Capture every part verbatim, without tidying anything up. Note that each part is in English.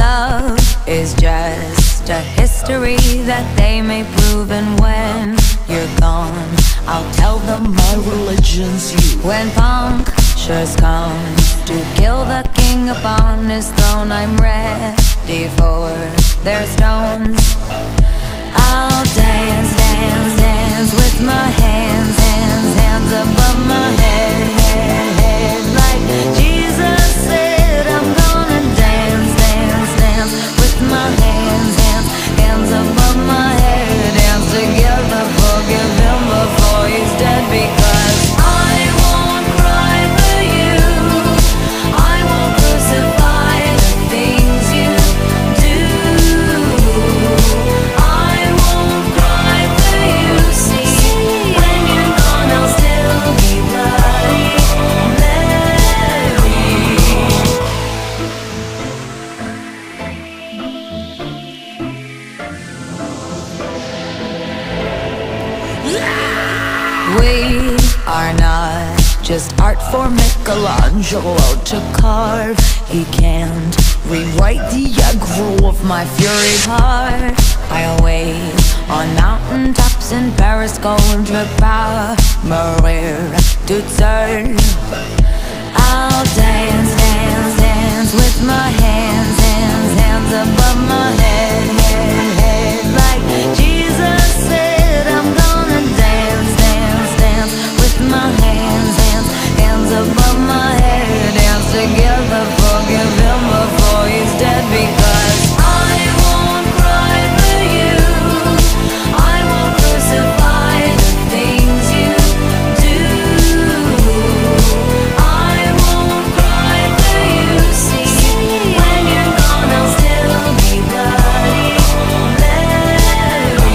love is just a history that they may prove. And when you're gone, I'll tell them my religion's you. When punctures come to kill the king upon his throne, I'm ready for their stones. I'll dance, dance, dance with my hands, hands, hands above my head, head, head. Like Jesus said, I'm gonna dance, dance, dance with my hands, hands, hands above my head. Dance together, forgive him before he's dead, because I won't cry for you, I won't crucify the things you do. I won't cry for you, see, when you're gone I'll still be bloody Mary. We are not just art for Michelangelo to carve. He can't rewrite the aggro of my fury heart. I'll wait on mountaintops in Paris, going to power, Maria to turn. I'll dance, dance, dance with my hands, hands, hands above my head, head, head. Like Jesus said, I'm gonna dance, dance, dance with my hands, hands, hands above my head. Dance together, forgive him before he's dead, because I won't cry for you, I won't crucify the things you do. I won't cry for you, see, when you're gone I'll still be bloody Mary.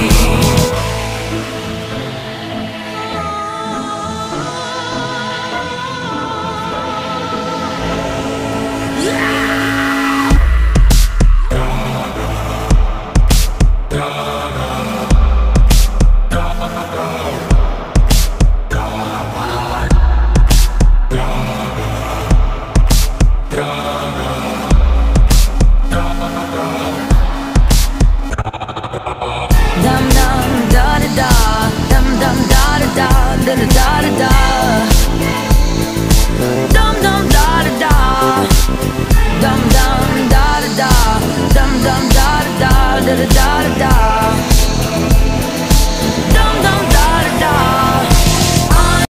Dum dum da da da, dum dum da da da, da da da da da. Dum dum da da da, dum dum da da da, dum dum da da da, da da da da.